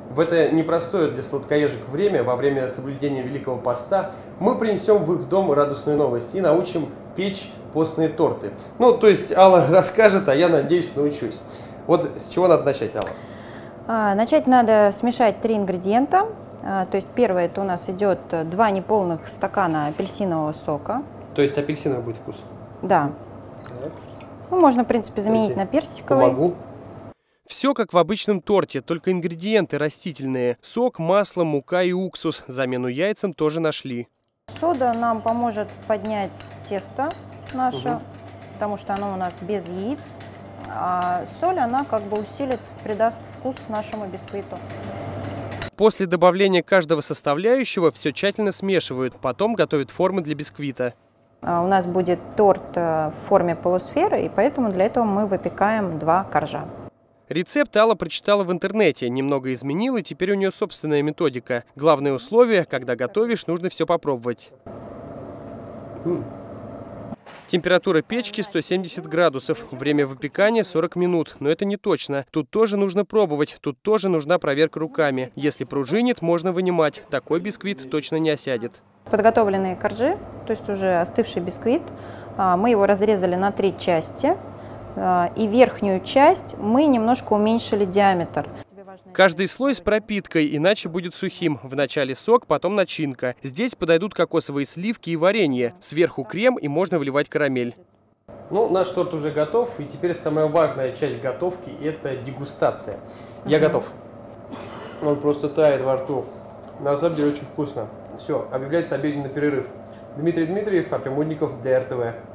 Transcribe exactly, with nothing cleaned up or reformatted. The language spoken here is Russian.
В это непростое для сладкоежек время, во время соблюдения Великого Поста, мы принесем в их дом радостную новость и научим печь постные торты. Ну, то есть Алла расскажет, а я, надеюсь, научусь. Вот с чего надо начать, Алла? А, начать надо смешать три ингредиента. А, то есть первое, это у нас идет два неполных стакана апельсинового сока. То есть апельсиновый будет вкус? Да. Так. Ну, можно, в принципе, заменить Давайте на персиковый. Помогу. Все как в обычном торте, только ингредиенты растительные. Сок, масло, мука и уксус. Замену яйцам тоже нашли. Сода нам поможет поднять тесто наше, Угу. потому что оно у нас без яиц. А соль, она как бы усилит, придаст вкус нашему бисквиту. После добавления каждого составляющего все тщательно смешивают, потом готовят формы для бисквита. А у нас будет торт в форме полусферы, и поэтому для этого мы выпекаем два коржа. Рецепт Алла прочитала в интернете, немного изменила, и теперь у нее собственная методика. Главное условие, когда готовишь, нужно все попробовать. Температура печки сто семьдесят градусов, время выпекания сорок минут, но это не точно. Тут тоже нужно пробовать, тут тоже нужна проверка руками. Если пружинит, можно вынимать, такой бисквит точно не осядет. Подготовленные коржи, то есть уже остывший бисквит, мы его разрезали на три части. И верхнюю часть мы немножко уменьшили диаметр. Каждый слой с пропиткой, иначе будет сухим. Вначале сок, потом начинка. Здесь подойдут кокосовые сливки и варенье. Сверху крем, и можно выливать карамель. Ну, наш торт уже готов, и теперь самая важная часть готовки – это дегустация. Я угу. готов. Он просто тает во рту. На самом деле очень вкусно. Все, объявляется обеденный перерыв. Дмитрий Дмитриев, Артем Мудников для эр тэ вэ.